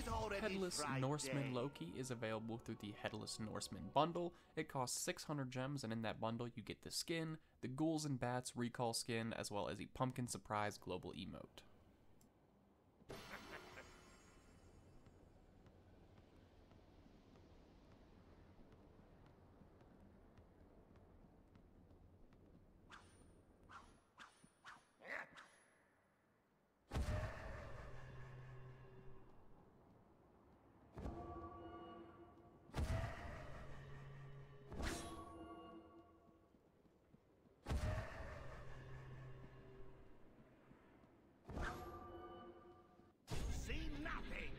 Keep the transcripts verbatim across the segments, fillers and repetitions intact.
it already Headless Friday? Norseman Loki is available through the Headless Norseman bundle. It costs six hundred gems, and in that bundle you get the skin, the Ghouls and Bats recall skin, as well as a pumpkin surprise global emote. See nothing.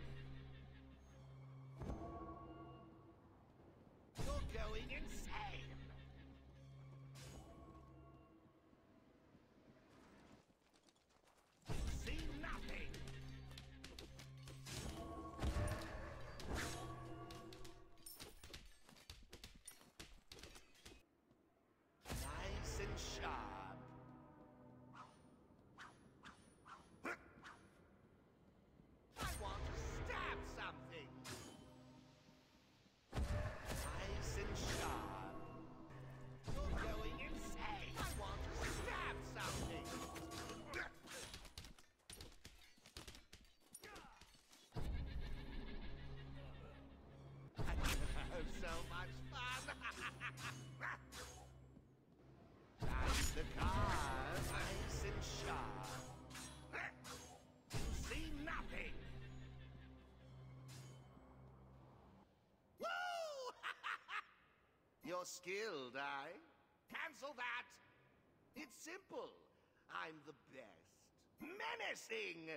You're going insane. See nothing. Nice and sharp. I want to stab something. Nice and sharp. You're going insane. I want to stab something. I have so much fun. Drive the car nice and sharp. See nothing. Woo! You're skilled, eh? Cancel that. It's simple. I'm the best. Menacing.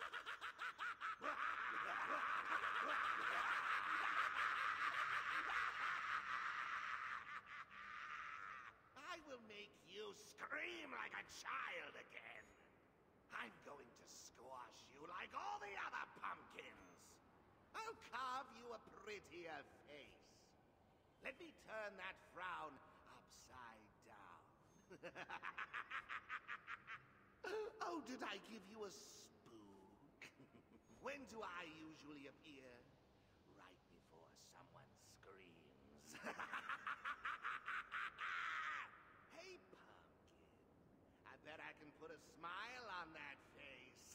I will make you scream like a child again. I'm going to squash you like all the other pumpkins. I'll carve you a prettier face. Let me turn that frown upside down. Oh, did I give you a spook? When do I usually appear? Right before someone screams. Hey, pumpkin. I bet I can put a smile on that face.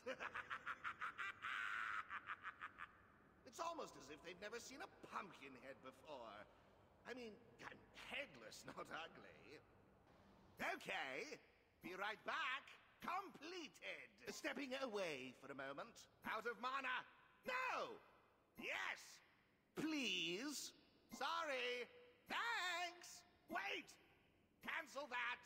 It's almost as if they've never seen a pumpkin head before. I mean, I'm headless, not ugly. Okay, be right back. Completed. Stepping away for a moment. Out of mana. No! Yes! Please? Sorry. Thanks! Wait! Cancel that!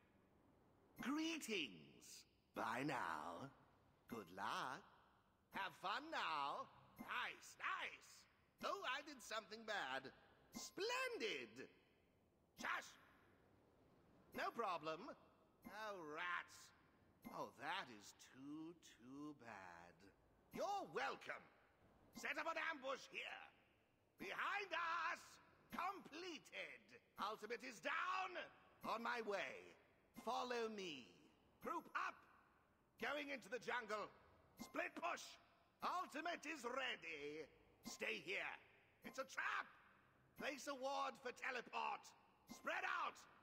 Greetings. Bye now. Good luck. Have fun now. Nice, nice. Oh, I did something bad. Splendid. Shush. No problem. Oh, rats. Oh, that is too, too bad. You're welcome. Set up an ambush here. Behind us. Completed. Ultimate is down. On my way. Follow me. Group up. Going into the jungle. Split push. Ultimate is ready. Stay here. It's a trap. Place a ward for teleport. Spread out.